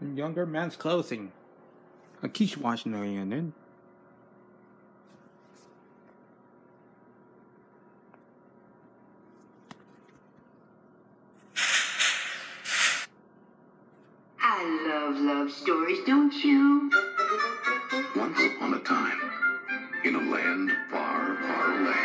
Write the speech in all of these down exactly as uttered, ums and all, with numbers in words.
Younger man's clothing. 아, 키시 와시나요는? I love love stories, don't you? Once upon a time, in a land far, far away,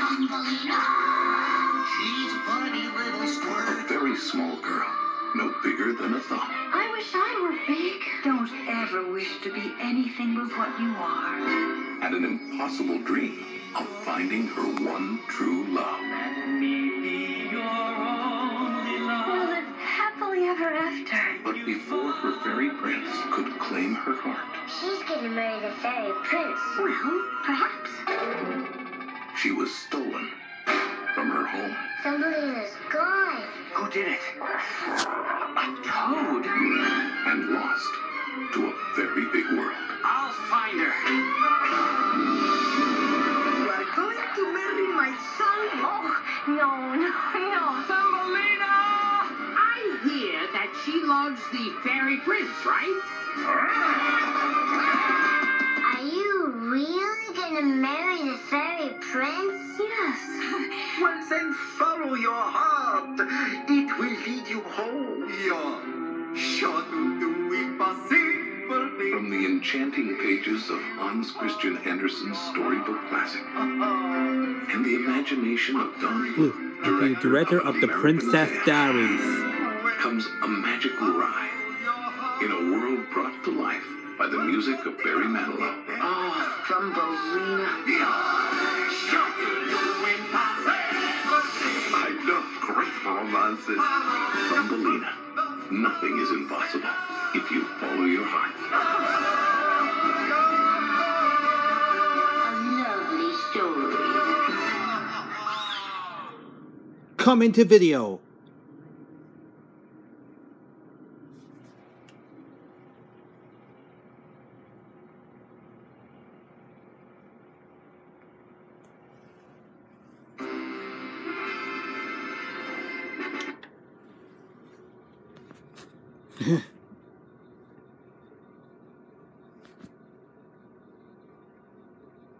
She's a funny little a squirt. very small girl, no bigger than a thumb, I wish I were big. Don't ever wish to be anything but what you are. had an impossible dream of finding her one true love. Let me be your only We'll love. live happily ever after. But before her fairy prince could claim her heart, She's gonna marry the fairy prince. Well, perhaps. she was stolen from her home Thumbelina's gone. Who did it? A toad. and lost to a very big world. I'll find her. You are going to marry my son? Oh, no, no, no. Thumbelina! I hear that she loves the fairy prince, right? Are you really gonna marry the fairy prince? Yes. Well, then follow your heart. It will lead you home. Yeah. Sure to do impossible things. From the enchanting pages of Hans Christian Andersen's storybook classic and the imagination of Don Blue, the director of The Princess Diaries. comes a magical ride in a world brought to life by the music of Barry Manilow. Oh, Thumbelina. Sure to do impossible things. I love great romances. Thumbelina. Nothing is impossible if you follow your heart. A lovely story. Coming to video.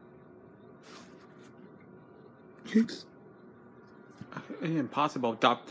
It's impossible.